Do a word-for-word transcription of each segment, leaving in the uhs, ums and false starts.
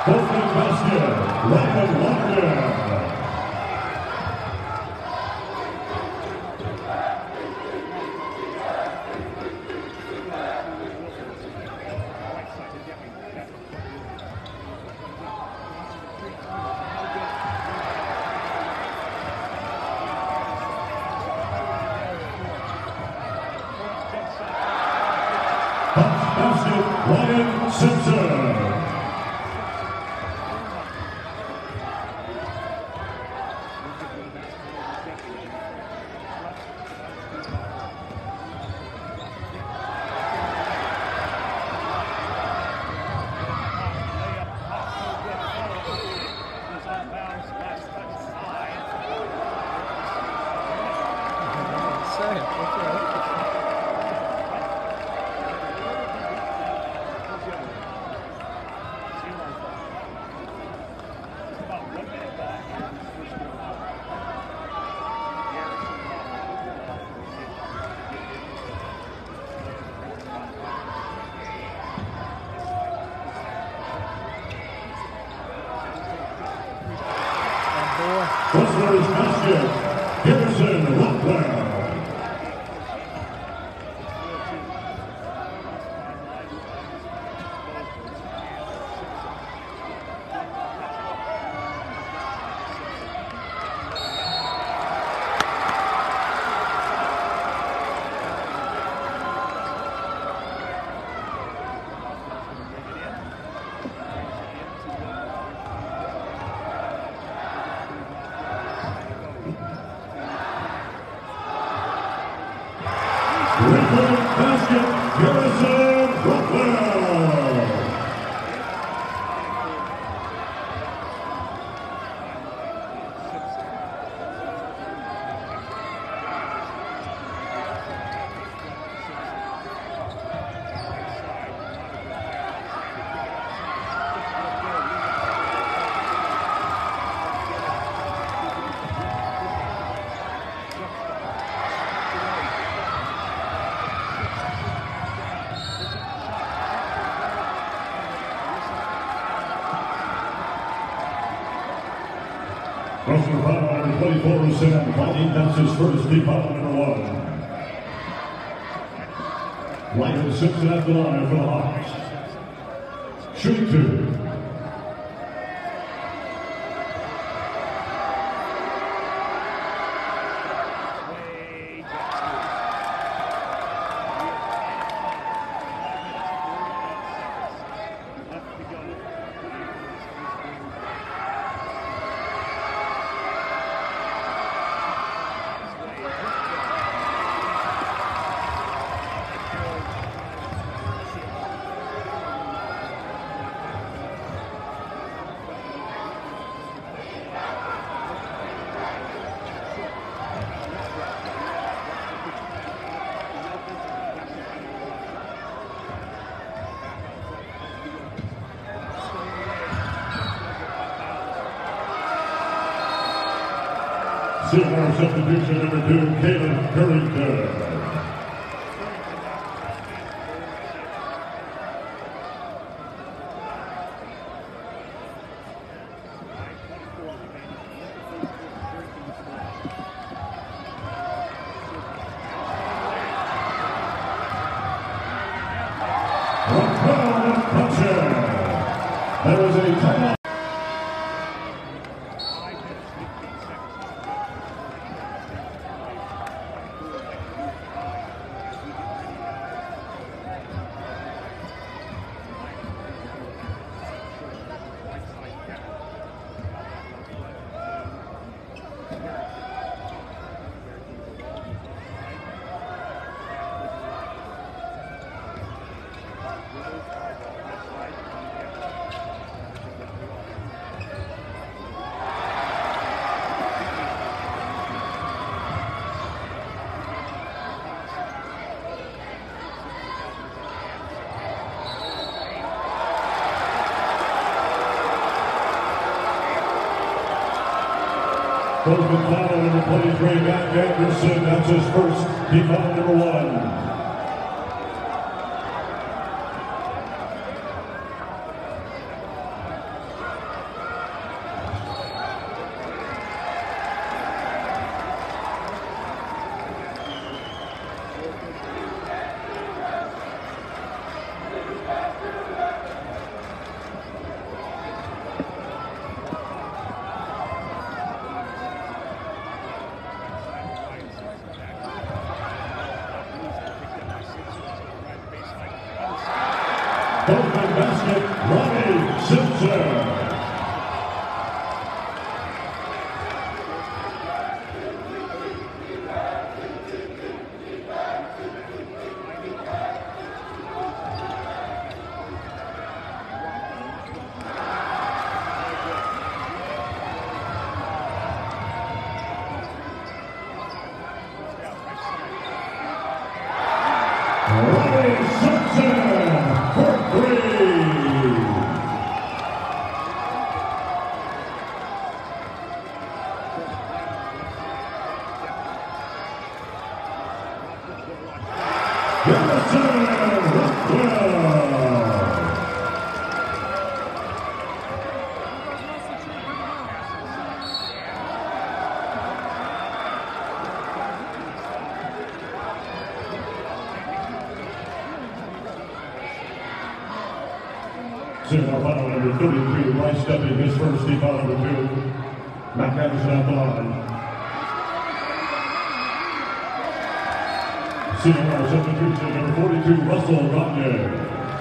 Bozeman basket, Ryan Wagner. Basket, Ryan Simpson. Wrestlers basket, Harrison Rockwell. Wrestlers basket, Harrison Rockwell. Roster foul number twenty-four, Sam Fighting. That's his first team foul number one. Ryan Simpson at the line for the Hawks. Shooting two. C M R substitution number two, Caleb Currington. That was a timeout. Bozeman foul number twenty-three, Matt Anderson. That's his first team foul number one. Bozeman basket, Ronnie Simpson. Ronnie Simpson for three. Jefferson Rockwell. C M R final number thirty-two, Bryce stepping his first team foul number two. Matt Anderson at the line. C M R substitution number forty-two, Russell Gagne.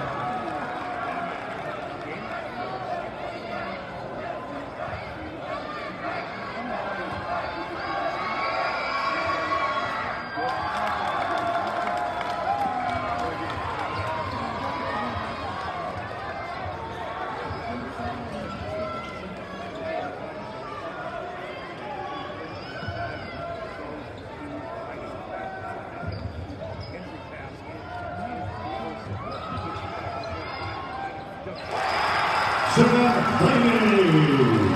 Sam Blaney.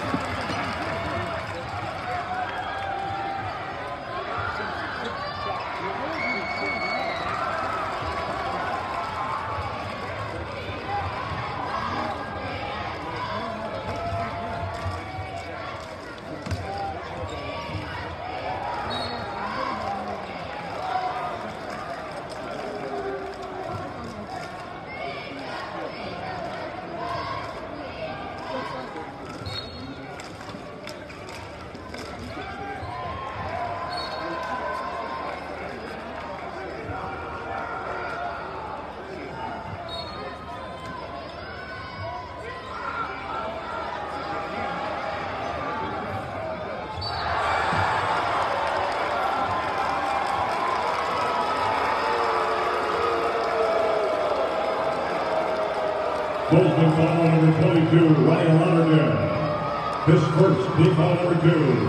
Bozeman foul number twenty-two, Ryan Lauderdale. His first team foul number two.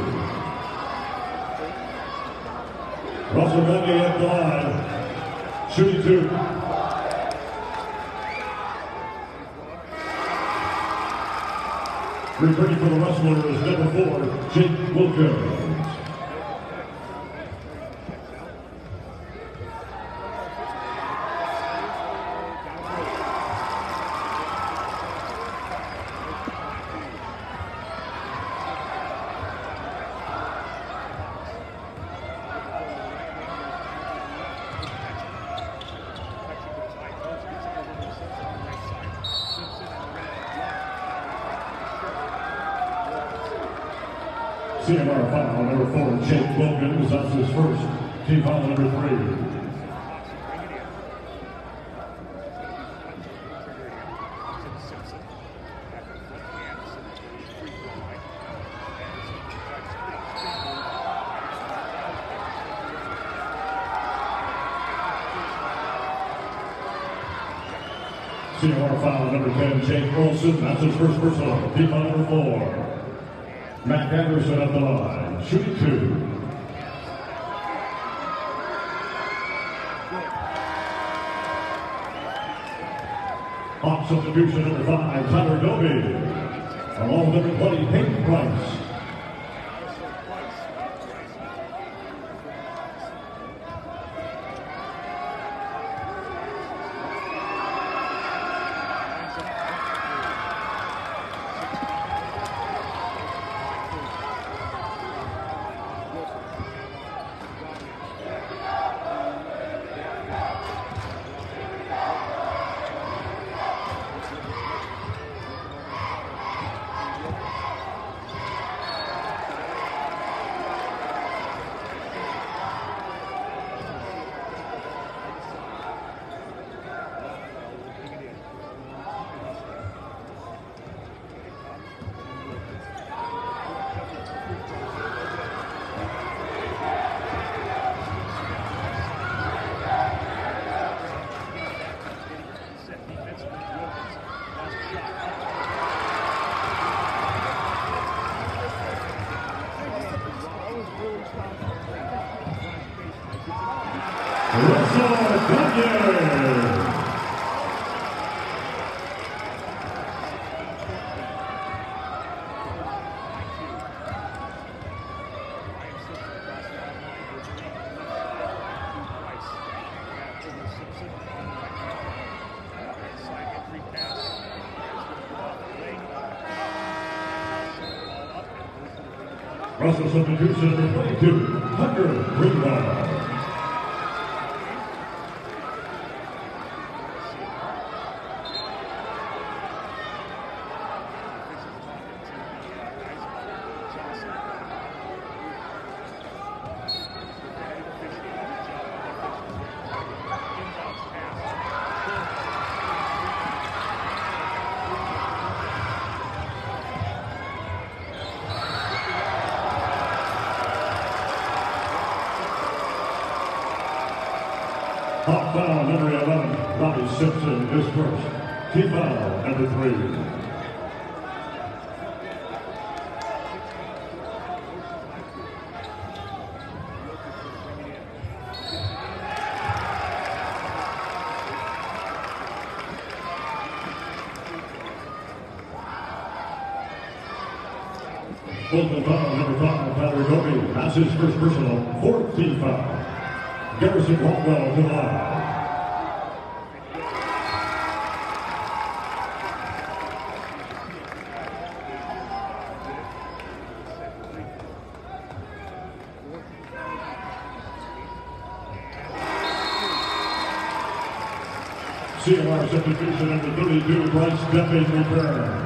Russell Gagne at the line. Shooting two. Returning for the wrestler is number four, Jake Wilkins. C M R foul number four, Jake Wilkins. That's his first team foul number three. C M R foul number ten, Jake Olson. That's his first personal. Team foul number four. Matt Anderson at the line, shooting two. On substitution number five, Tyler Dobie. Along with number twenty, Peyton Price. Also substitution number twenty-two, Hunter Greenwell. Hot foul number eleven, Bobby Simpson is first. Team foul number three. Bozeman foul number five, Tyler Gobi. That's his first personal, fourth team foul. Garrison Rockwell to the line. C M R substitution number thirty-two, Bryce Duffy returns.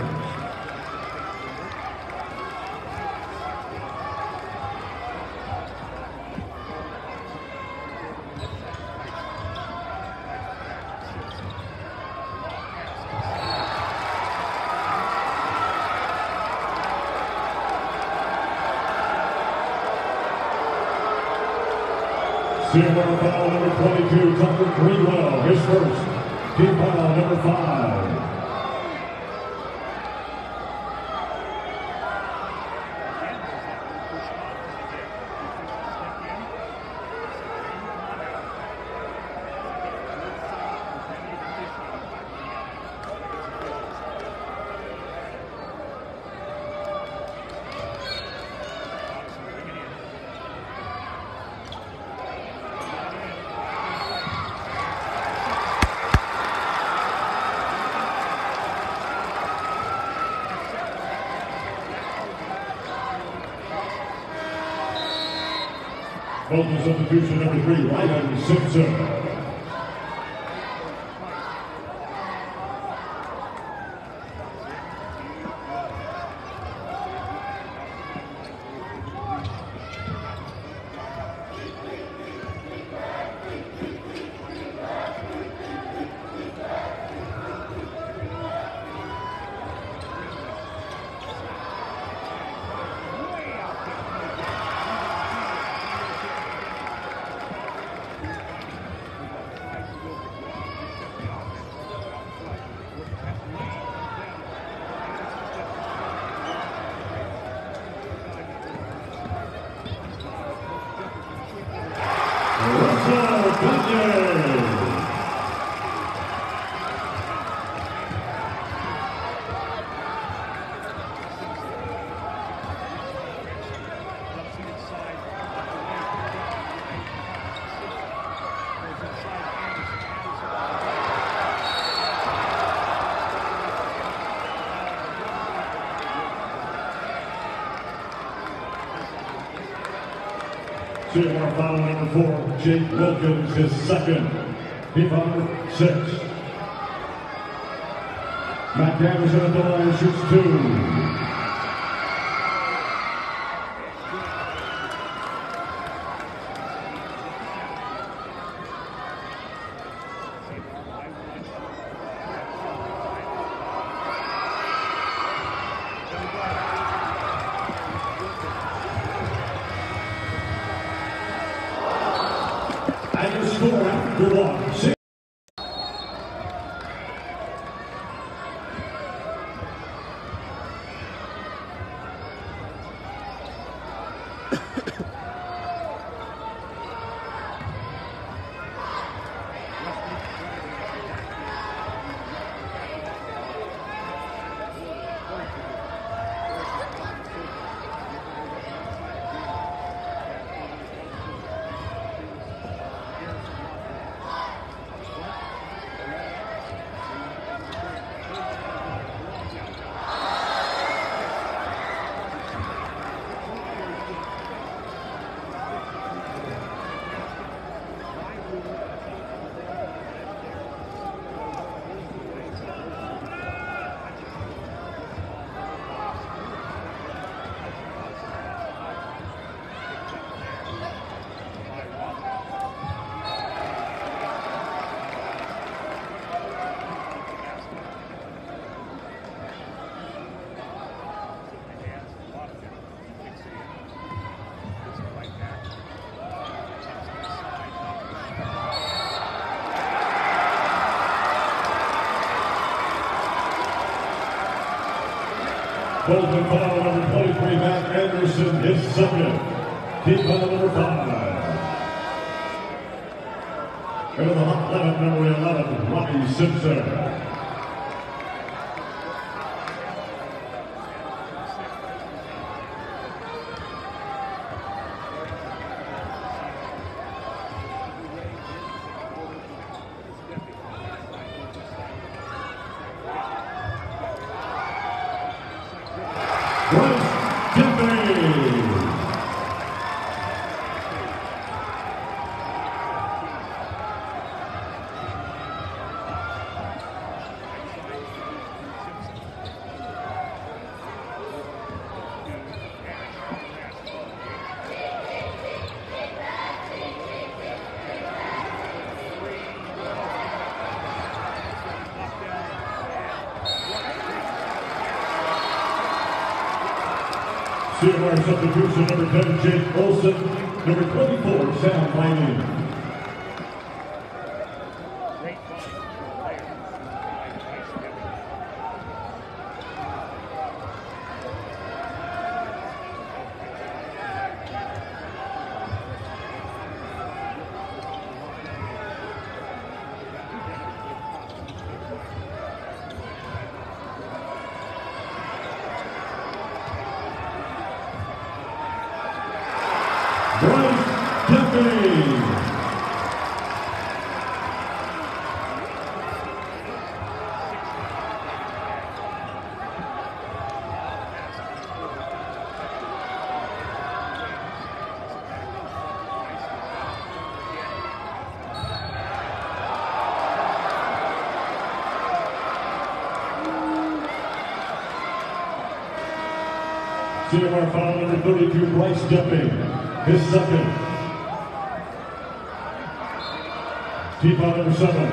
C M R foul number twenty-two, Tucker Greenwell, his first. Team foul number five. Bozeman substitution number three, Ryan Simpson. C M R foul number four, Jake Wilkins, his second. Team foul six. Matt Anderson at the line shoots two. And the score after one, six. Bozeman foul number twenty-three, Matt Anderson, his second. Team foul number five. Go to the hot limit, number eleven, Robbie Simpson. C M R substitution, number ten, Jake Olson. Number twenty-four, Sam Lanning. C M R foul number thirty-two, Bryce Duffy, his second. Team foul number seven.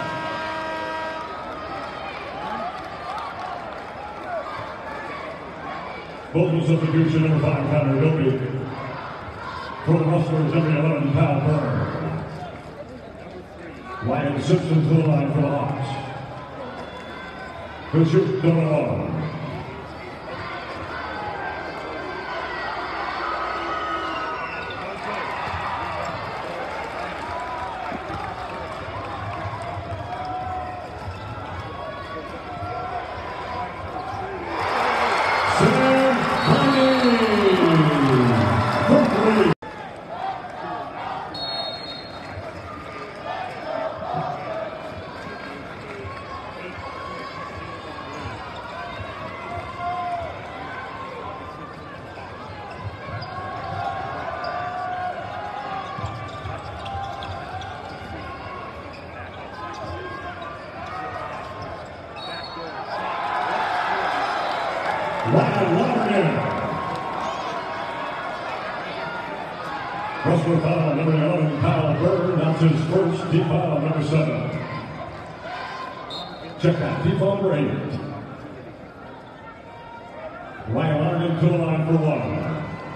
Bozeman substitution, number five, Connor Dopey. For the Rustlers, number eleven, Kyle Byrne. Ryan Simpson to the line for the Hawks. He'll shoot double one. Rustler foul number eleven, Kyle Byrne. That's his first. Team foul number seven. Check out team foul number eight. Ryan Larkin to the line for one.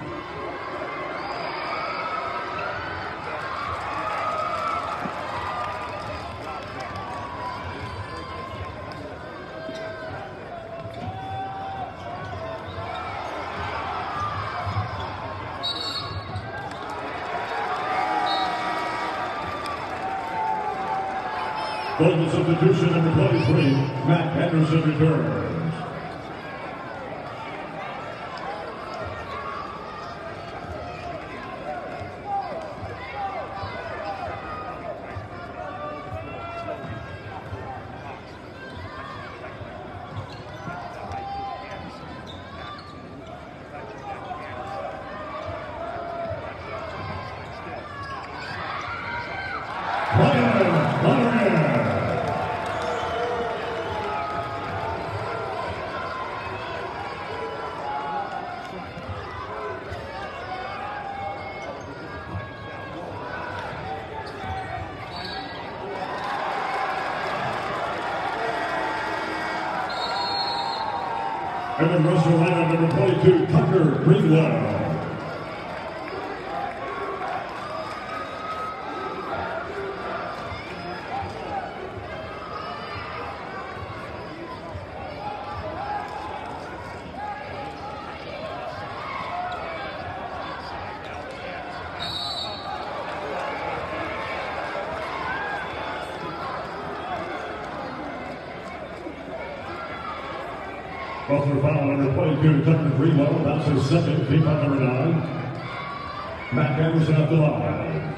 Bozeman substitution number twenty-three, Matt Anderson returns. And then Russell lineup number twenty-two, Tucker Greenwell. Buffalo foul number twenty-two, Tucker Greenwell. That's his second. Team foul number nine. Matt Anderson at the line.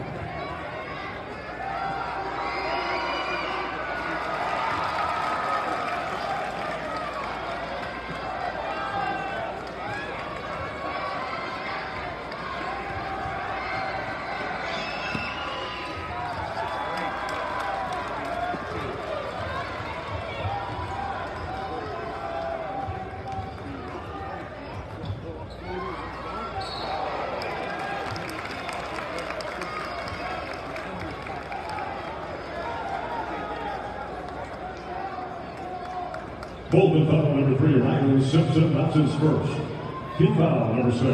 Bozeman foul number three, Ryan Simpson. That's his first. Team foul number six.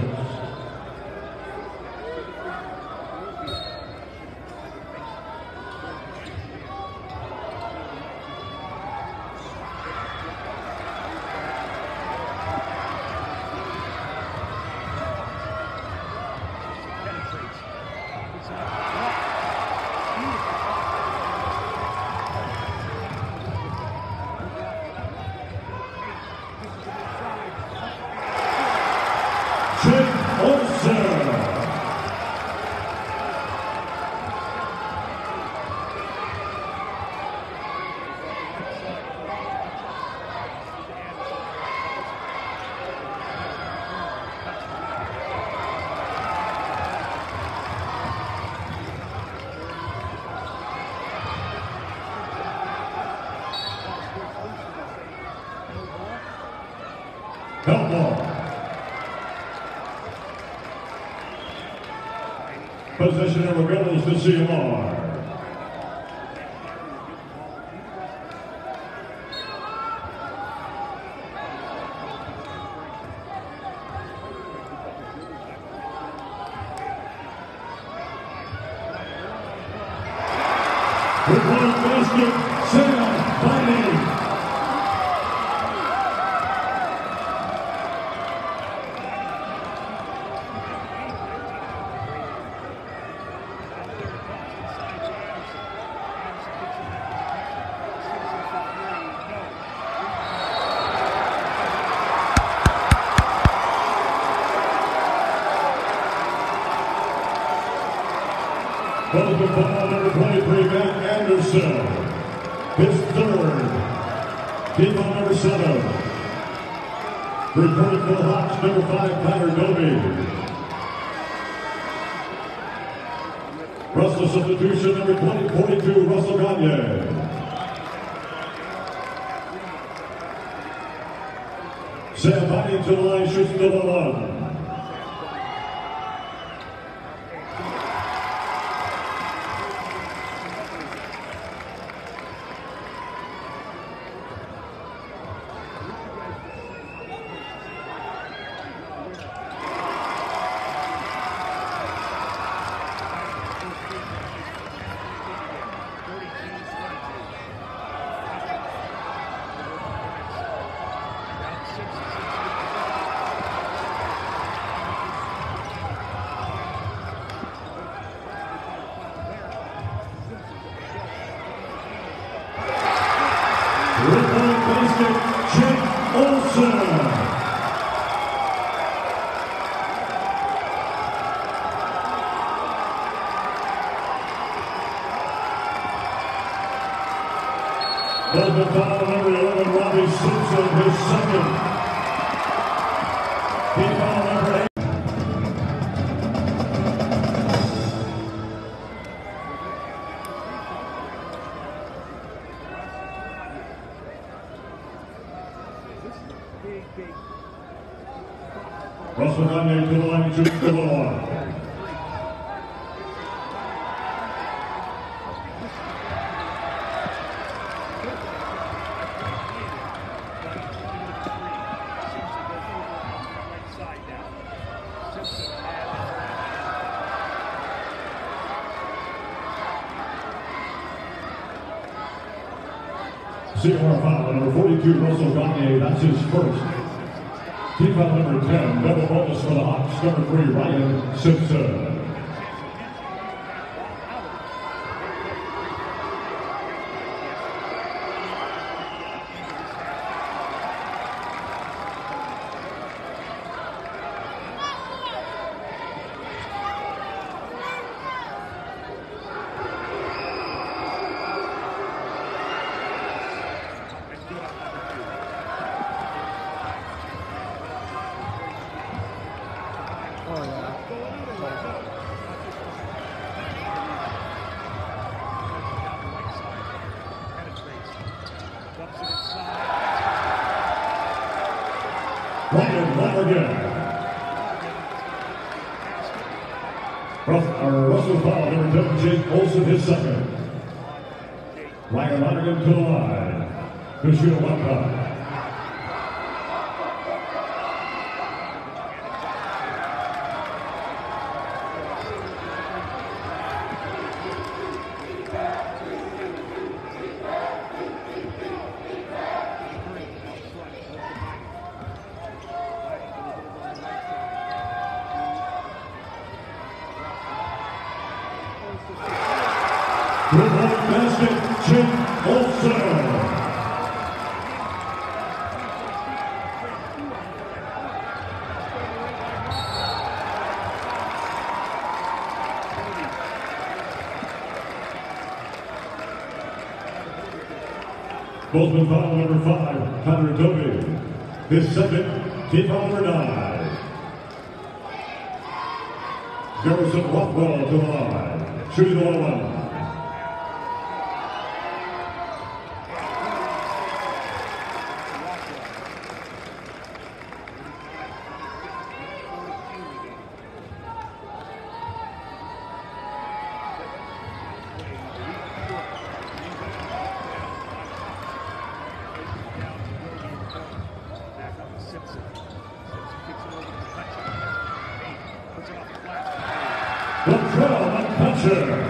Help ball. Possession number goes to C M R. With one basket, Sam Biden. Bozeman foul number twenty-three, Matt Anderson. His third. Team foul number seven. Returning for the Hawks, number five, Tyler Doby. Russell substitution, number twenty, forty-two, Russell Gagne. Sam Biden to the line, shoots the one. Three-point basket, Jake Olsen. Bozeman foul number eleven, Robbie Simpson, his second. Team foul number eight. Russell Gagne to the line, shoots the one. C M R foul number forty-two, Russell Gagne, that's his first. Team foul number ten, double bonus for the Hawks, number three, Ryan Simpson. Ryan Lanigan. Russell foul, number ten, Jake Olson, his second. Ryan Lanigan to the line to shoot a one putt. Two-point basket, Jake Olson. Bozeman foul number five, Connor Toby. His second, team foul number nine. Garrison Rothwell to the line, shooting the one-one. Latrell McCutcheon.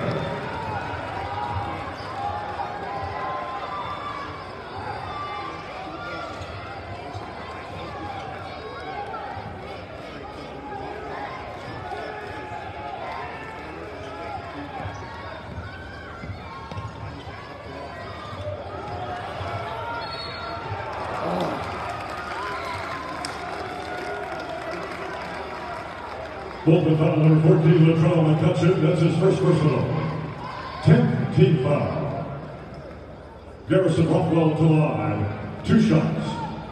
Bozeman foul number fourteen, Latrell McCutcheon. That's his first personal. tenth team foul. Garrison Rothwell to the line. Two shots.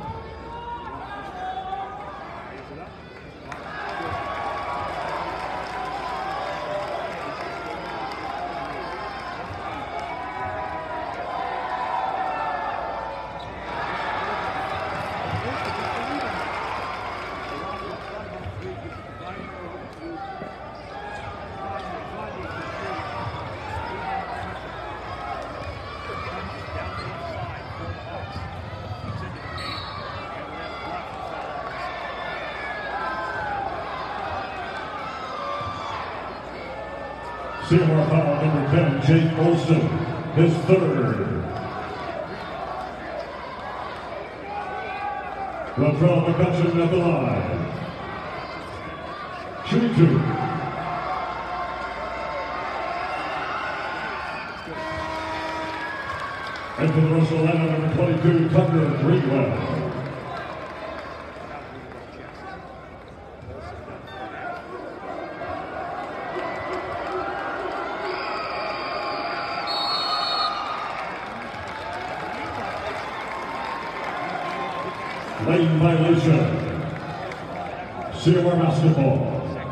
C M R foul number ten, Jake Olson, his third. Latrell McCutcheon at the line. Shooting two. And for the Russell lineup, number twenty-two, Tucker Greenwell. Lane violation. C M R basketball.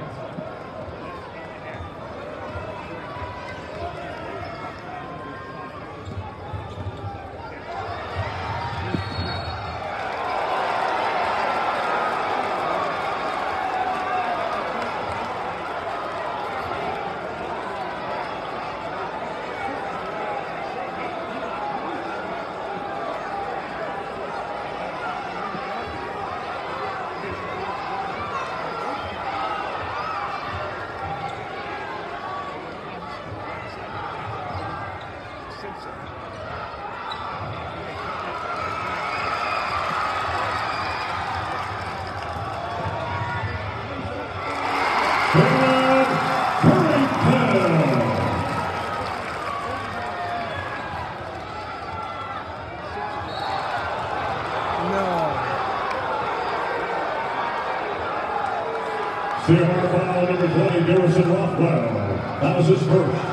C M R foul number twenty, Garrison Rothwell. That was his first.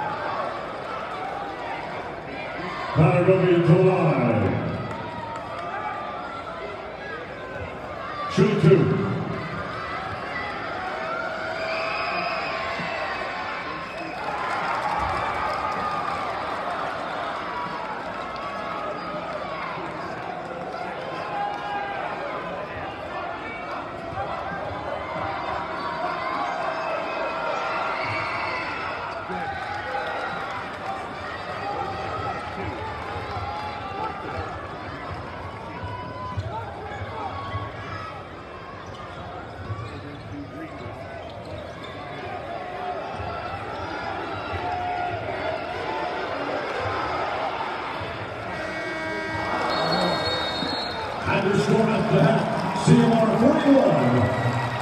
Connor Goby to the line. Shooting two. And your score at the half, C M R forty-one.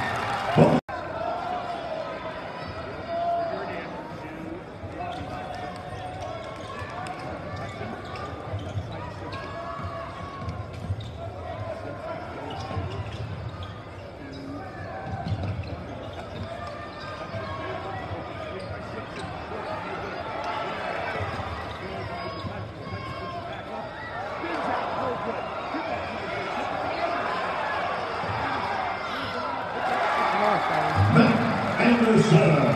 Anderson.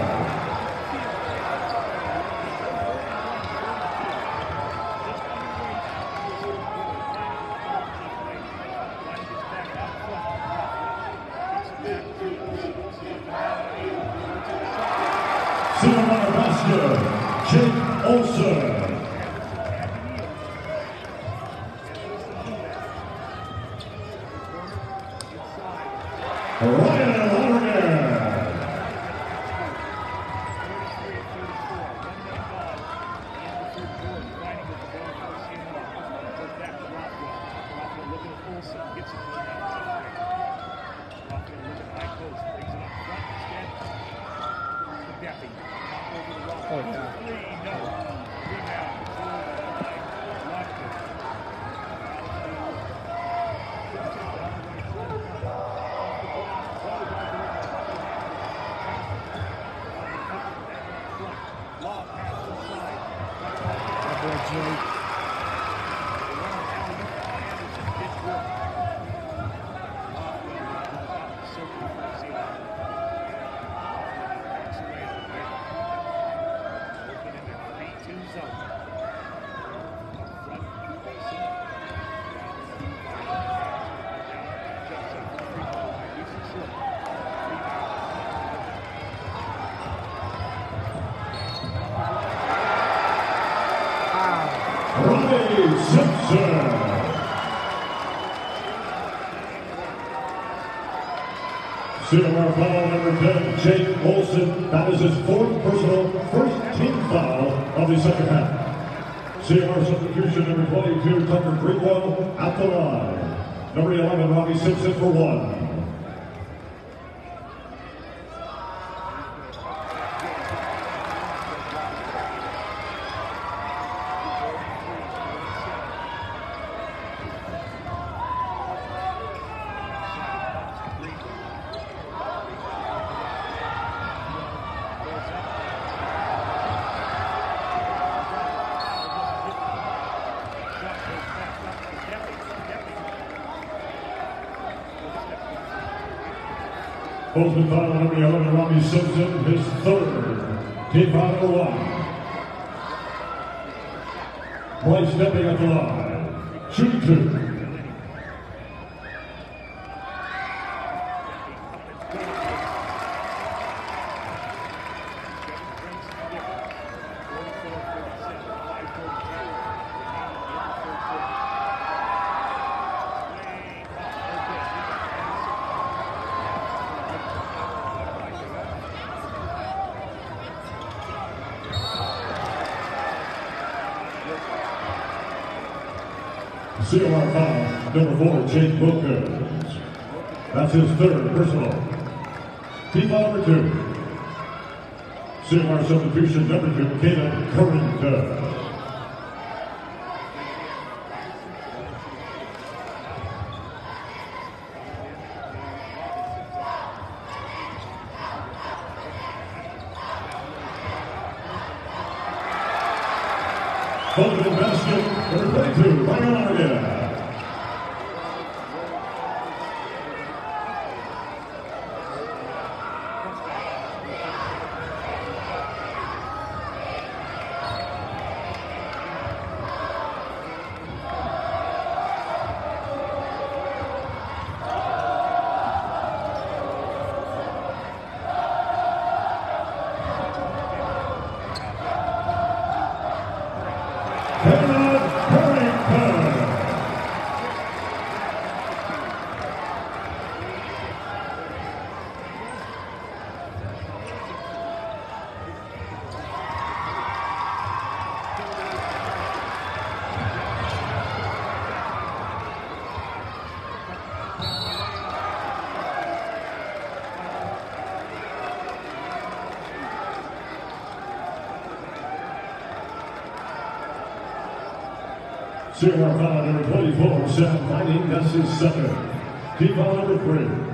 C M R basket, Jake Olson. Ryan Lonergan. Oh, yeah. Simpson. C M R foul number ten, Jake Olson. That is his fourth personal, first team foul of the second half. C M R substitution number twenty-two, Tucker Greenwell at the line. Number eleven, Robbie Simpson for one. Bozeman foul number eleven, Robbie Simpson, his third. Team foul number one. Bryce stepping at the line. Shooting two. C M R foul, number four, Jake Wilkins. That's his third personal. Team foul number two. C M R substitution number two, Caleb Currington. Bozeman basket, number twenty-two, Ryan Lonergan. Caleb Currington. C M R foul number twenty-four, Sam Fighting, that's his second. Team foul number three.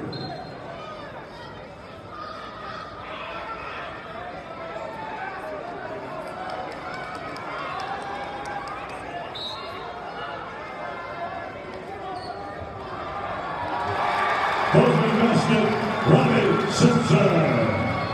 Bozeman basket, Robbie Simpson.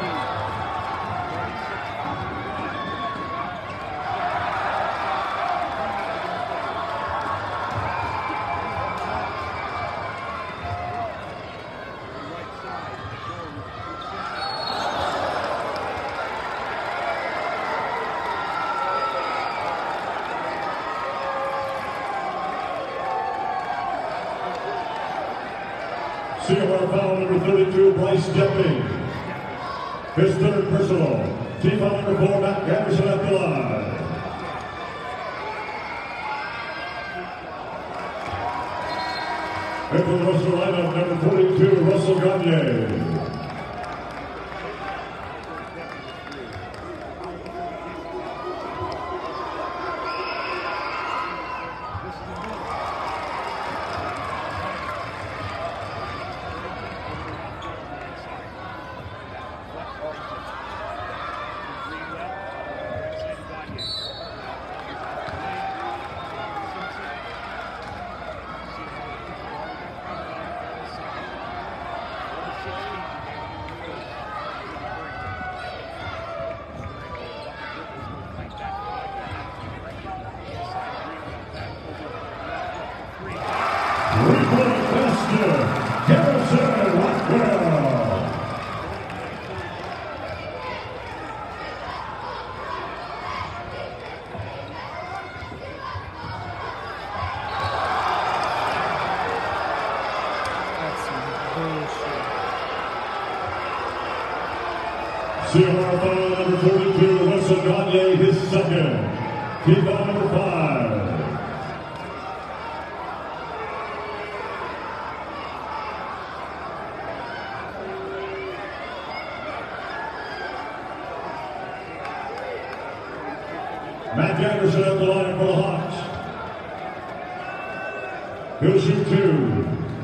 C M R foul number thirty-two, Bryce Depping. His third personal. Team foul number four, Matt Anderson at the line. And for the rest of the lineup, number forty-two, Russell Gagne. C M R foul number forty-two, Russell Gagne, his second. Team foul number five. Matt Anderson at the line for the Hawks. He'll shoot two.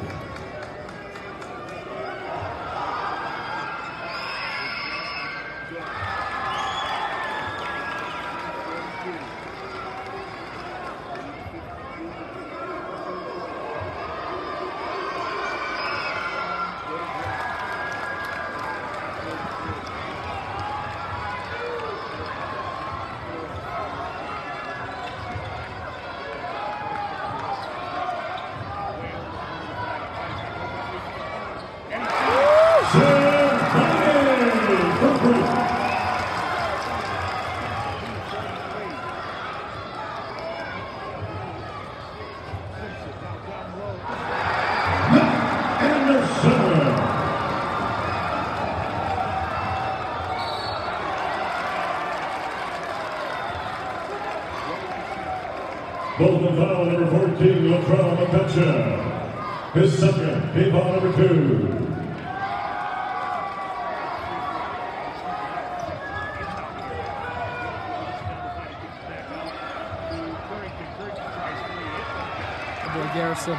Bozeman foul number fourteen, Latrell McCutcheon. His second, team foul number two. Garrison.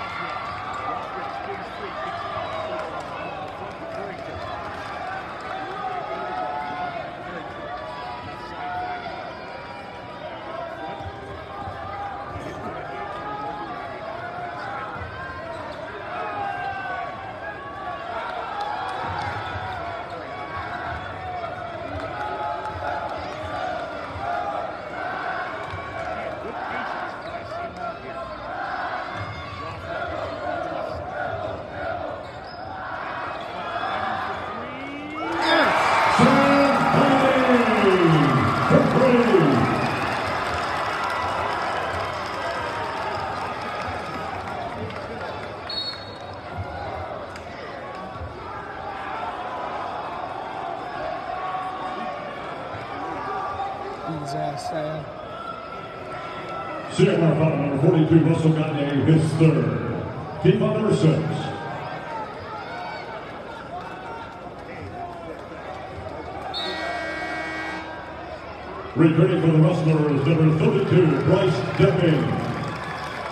His ass, uh, C M R foul number forty-two, Russell Gagne, his third. Team foul number six. Returning for the Rustlers, number thirty-two, Bryce Depping.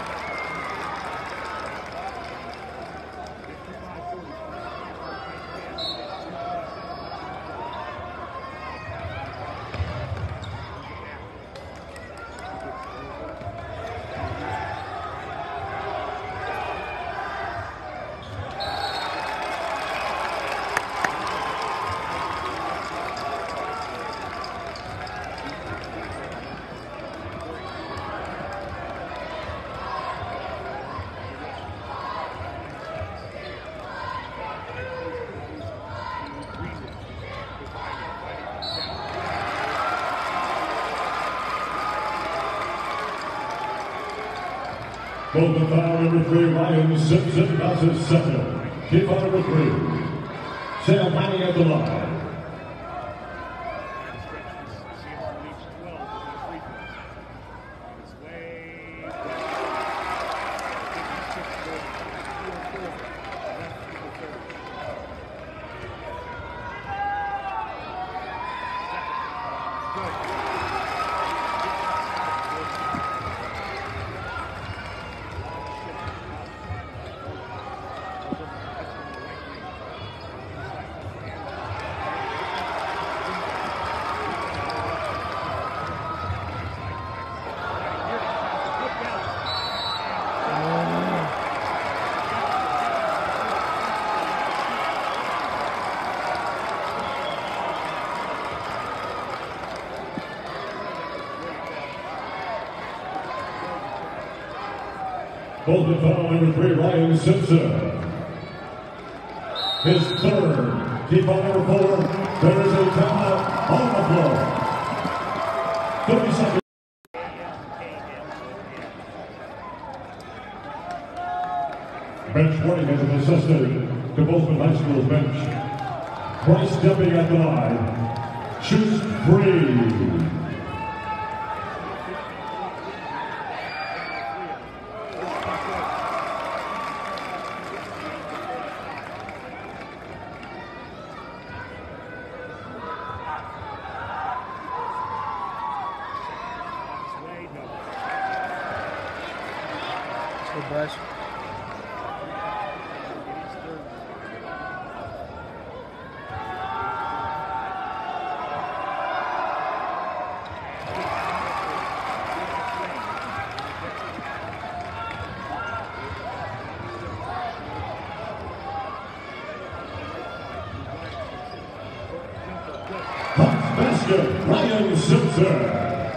Bozeman foul number three, Ryan Simpson, that's his second. Team foul number three, Sam Manning at the line. Bozeman foul number three, Ryan Simpson. His third. Team foul number four. There is a timeout on the floor. thirty seconds. Bench warning has been assessed to Bozeman High School's bench. Bryce stepping at the line. Shoots free. Good brush. Basket, Ryan Simpson.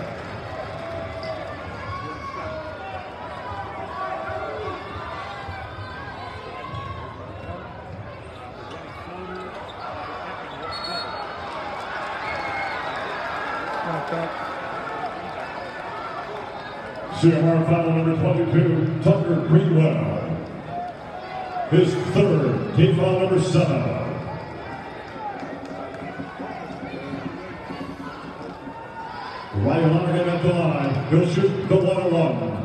C M R foul number twenty-two, Tucker Greenwell. His third, team foul number seven. Ryan Lonergan at the line. He'll shoot the one oh one.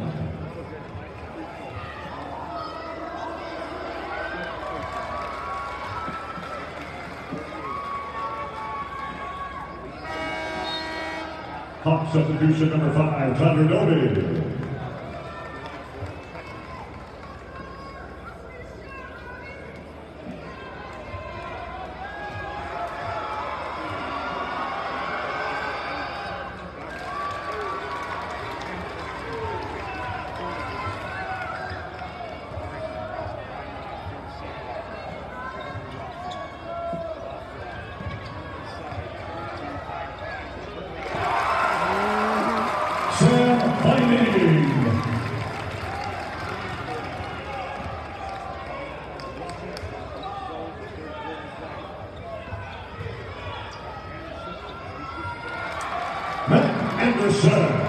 Hot substitution number five, Tyler Doty. Anderson.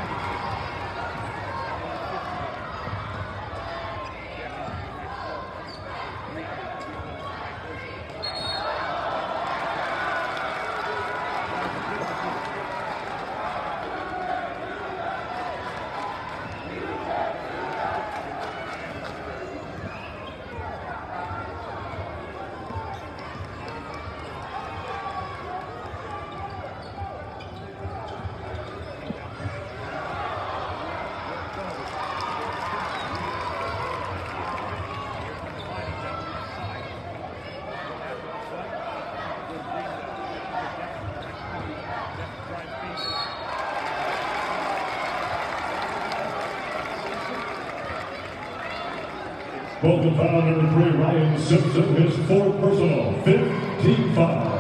Bozeman foul number three, Ryan Simpson, his fourth personal, fifth team foul.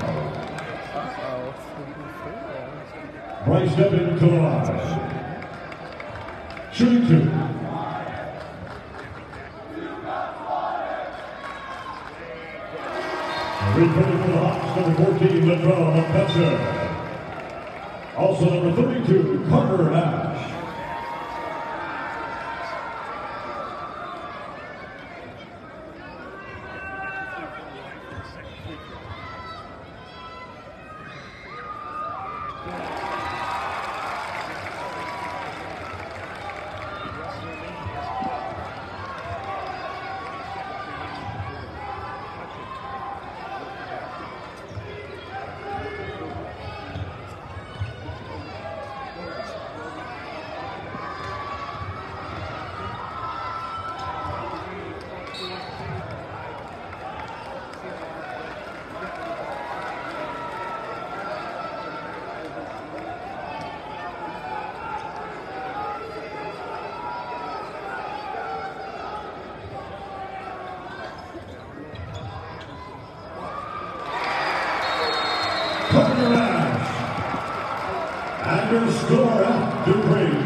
Bryce stepping to the line. Shooting two. Returning for the Hawks, number fourteen, Latrell McPetzer. Also number thirty-two, Carter Ash. Carter Ash. And your score at Dupree.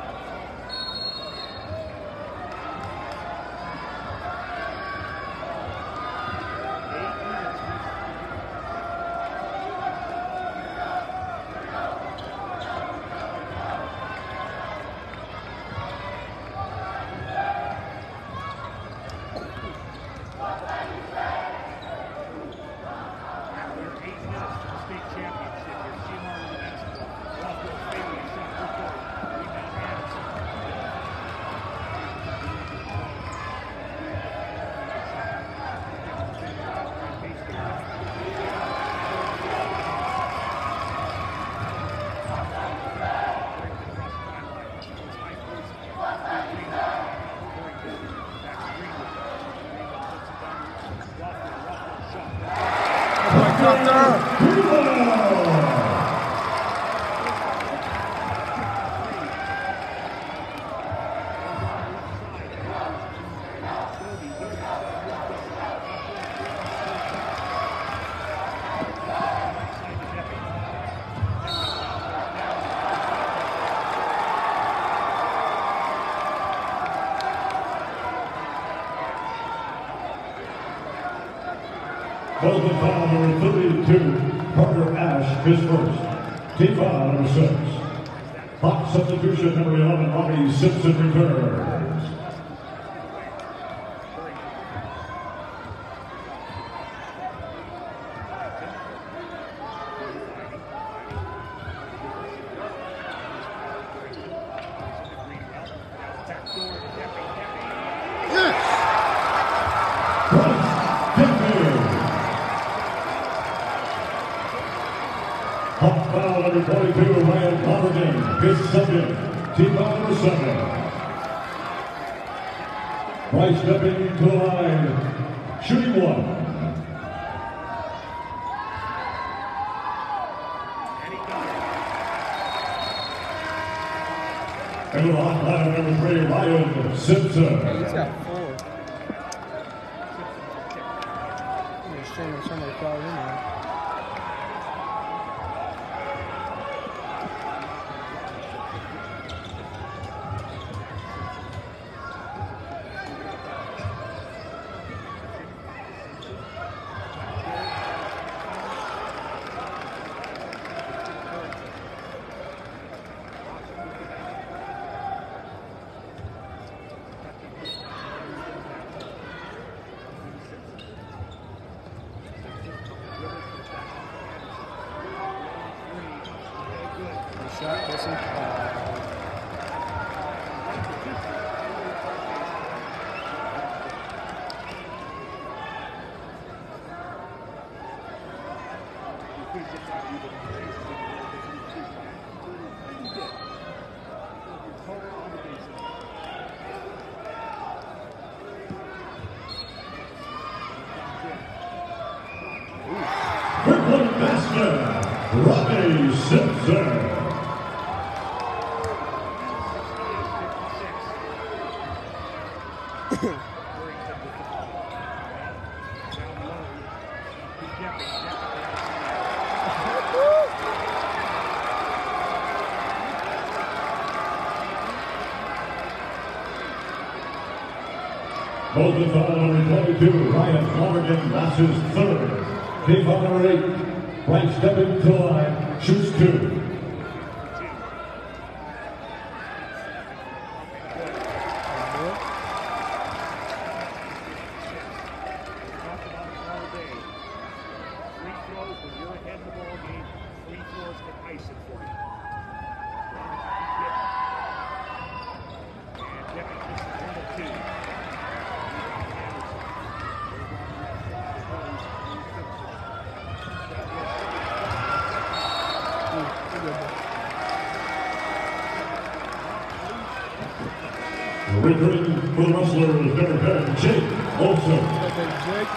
Bozeman foul number thirty-two, Carter Ash is first. Team foul number six. Hot substitution number eleven, Robbie Simpson returns. Hot foul number twenty-two, Ryan Lonergan, his second. Team foul number seven. Right stepping to the line, shooting one. And the hot line number three, Ryan Simpson. Hey, he's got four. I'm just showing somebody called in there. Shot missing. Brooklyn basket, Robbie Simpson. Bozeman foul number twenty-two, Ryan Lonergan, that's his third. Team foul number eight, right stepping to the line, shoots two. Returning for the Rustlers, number ten, Jake Olson. Jake.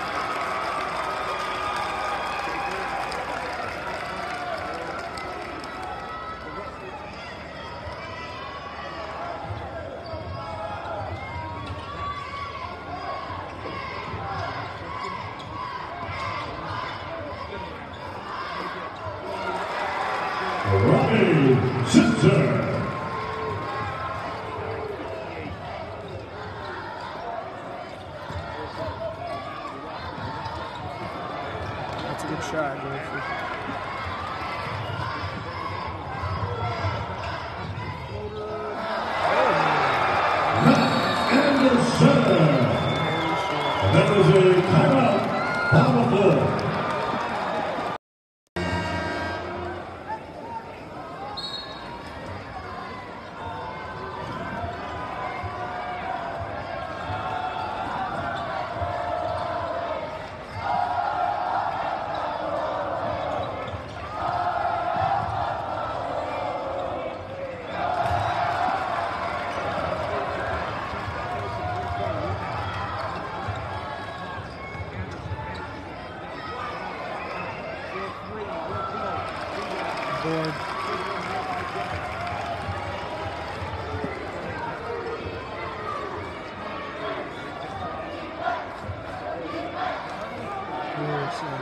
Simpson. That's a good shot, Griffey. That was a timeout on the floor. Board. Yes, um,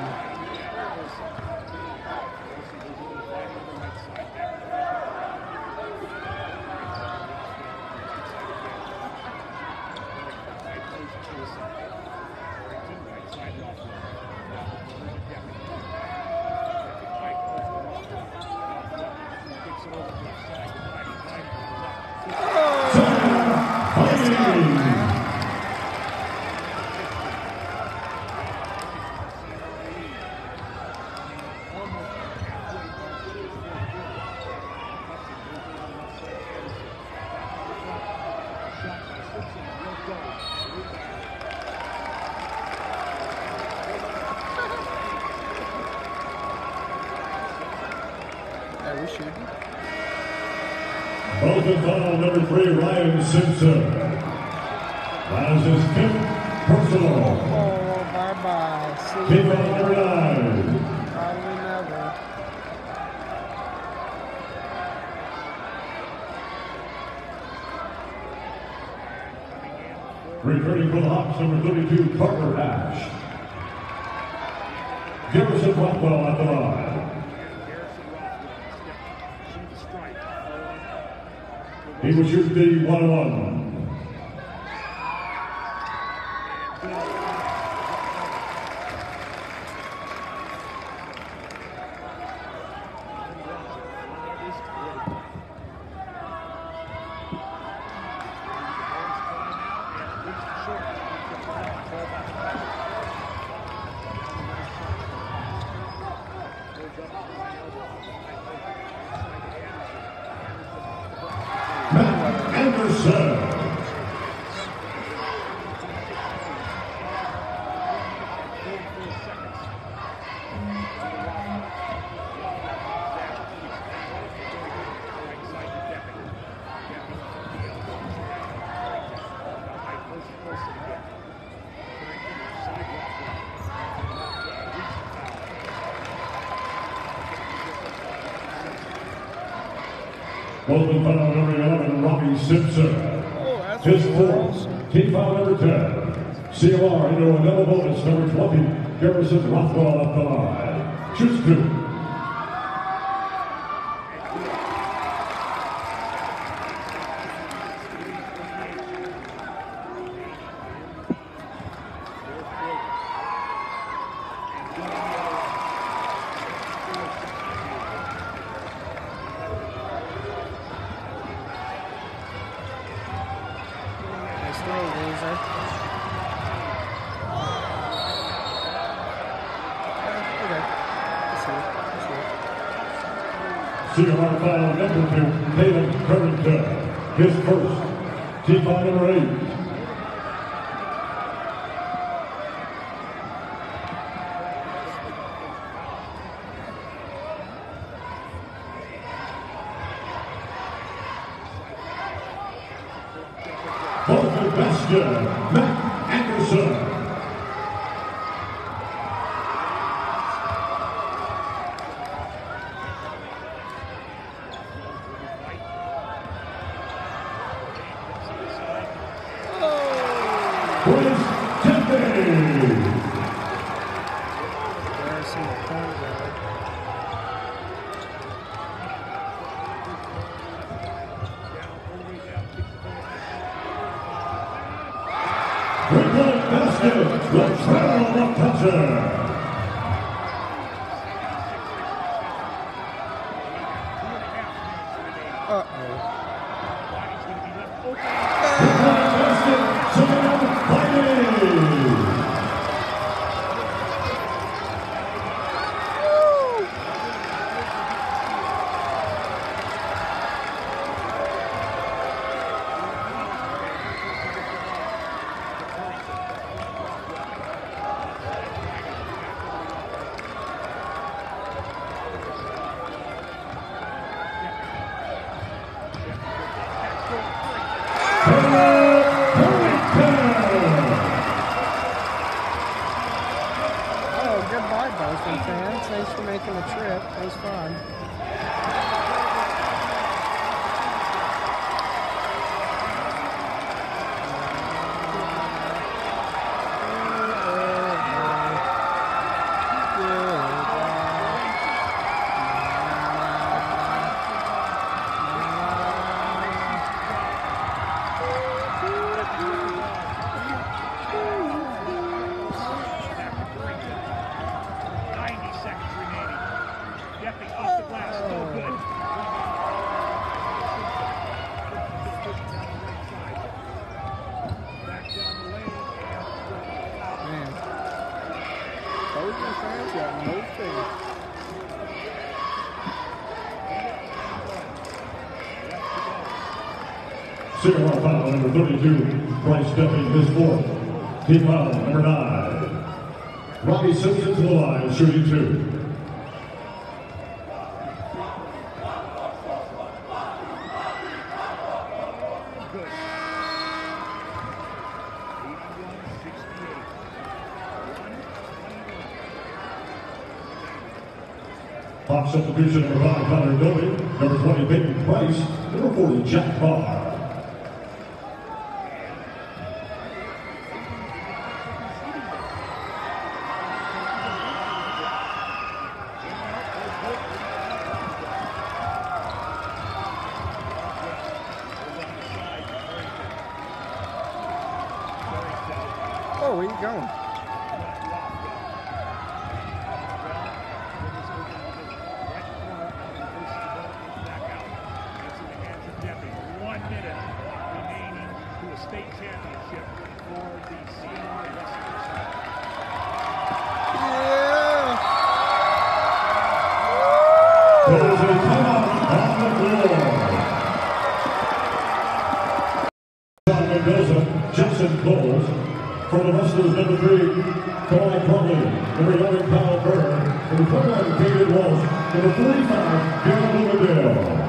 yeah, we should. Bozeman foul number three, Ryan Simpson. That is his fifth personal. Oh, bye-bye. See you Team foul later. number nine. Probably never. Returning for the Hawks, number thirty-two, Carter Ash. Garrison Rockwell at the line. He will shoot the one-on-one. Matt Anderson. Bozeman foul number eleven, Robbie Simpson. Oh, that's His fourth. awesome. Team foul number ten. C M R into a double bonus, number twenty, Garrison Rockwell at the line. Shoots two. Nice throw, Loser. Okay. Let's see. Let's see. C M R foul number two, Taylor Currington. His first. Team foul number eight. Bozeman basket, Matt Anderson. Chris Tempe. Garrison, the point guard. Three-point basket. The travel catcher. Bozeman fans. Thanks for making the trip. It was fun. C M R foul number thirty-two, Bryce Duffy, his fourth. Team foul number nine. Robbie Simpson to the line, shooting two. Pop substitution number five, Connor Doty. Number twenty, Peyton Price. Number forty, Jack Barr. Oh, where you going? One minute remaining to a state championship for the C M R wrestlers. Yeah! There is a timeout on the floor. John Mendoza, Jackson Bowles. For the wrestlers, number three, Kawhi Crumley. Number eleven, Kyle Burr. Number twenty-one, David Walsh. Number forty-five, Darren Bloomingdale.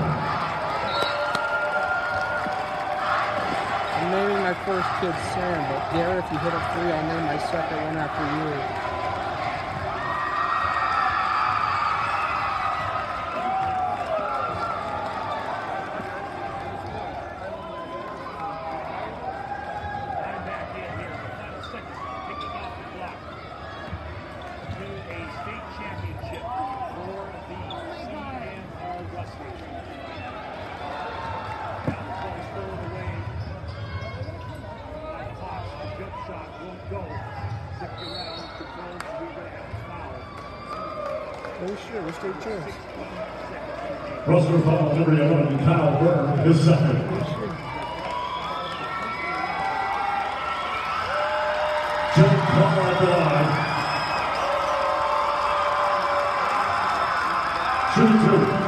I'm naming my first kid Sam, but Garrett, if you hit a three, I'll name my second one after you. Oh shit, we stayed chance. Wrestler foul number eleven, Kyle Burr, his second. Jim Palmer at the line. Shooting two.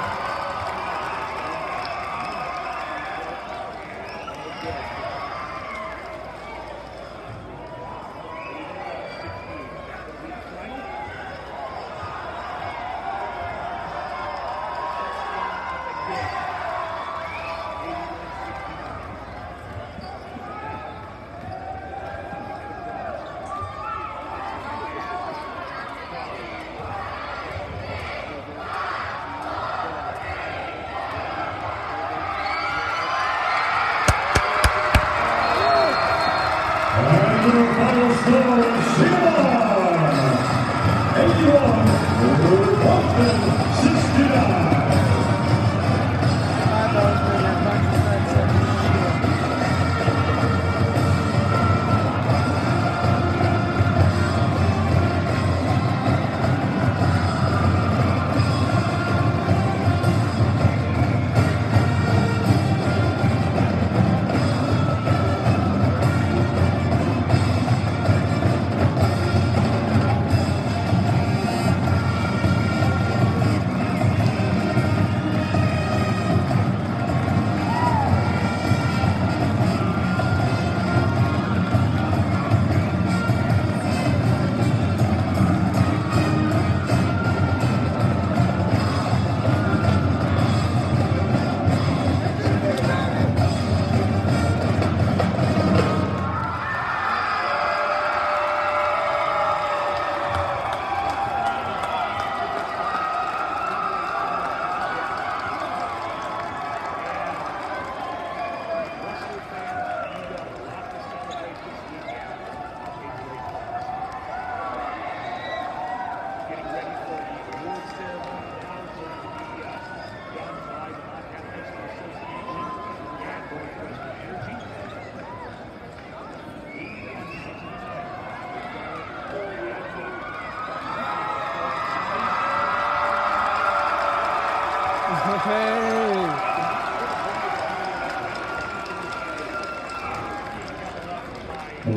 Final score is C M R eighty-one over Bozeman sixty-nine. Bye, Bozeman. That bunch of friends said shit.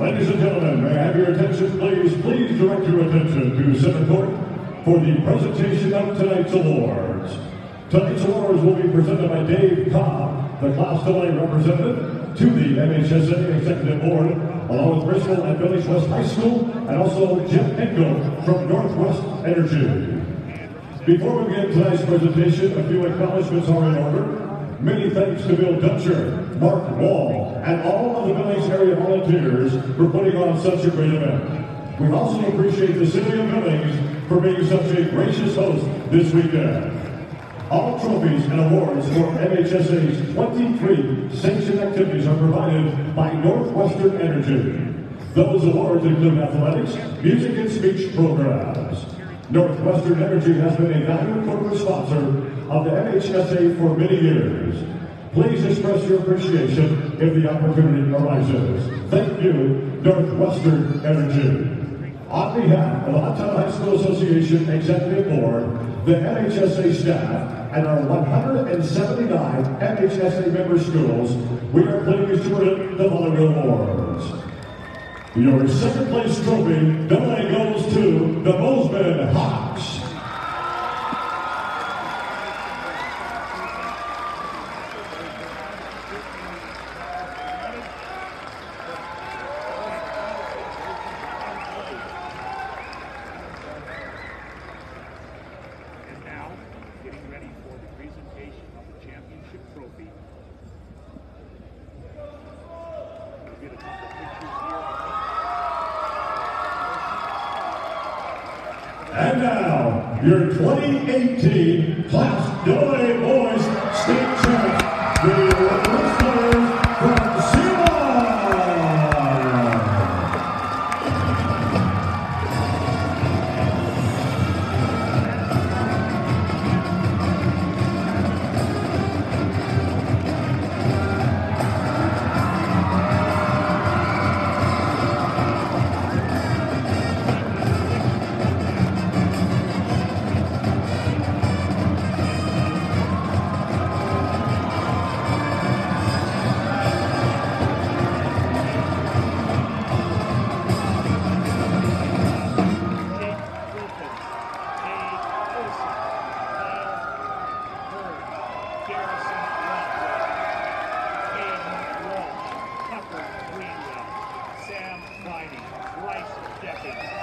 Ladies and gentlemen, may I have your attention, please? Please direct your attention to center court for the presentation of tonight's awards. Tonight's awards will be presented by Dave Cobb, the Class double A representative, to the M H S A Executive Board, along with Bristol and Village West High School, and also Jeff Engel from Northwest Energy. Before we begin tonight's presentation, a few acknowledgments are in order. Many thanks to Bill Dutcher, Mark Wall, and all of the Billings area volunteers for putting on such a great event. We also appreciate the City of Billings for being such a gracious host this weekend. All trophies and awards for M H S A's twenty-three sanctioned activities are provided by Northwestern Energy. Those awards include athletics, music and speech programs. Northwestern Energy has been a valued corporate sponsor of the M H S A for many years. Please express your appreciation if the opportunity arises. Thank you, Northwestern Energy. On behalf of the Hot High School Association Executive Board, the M H S A staff, and our one hundred seventy-nine M H S A member schools, we are pleased to present the following awards. Your second place trophy, double A, goes to the Bozeman Hawks. And now, getting ready for the presentation of the championship trophy. We'll get a couple pictures here. And now, your twenty eighteen Class double A Boys State Champ, the wrestlers from C M R. Sam Biden, Bryce Steppins,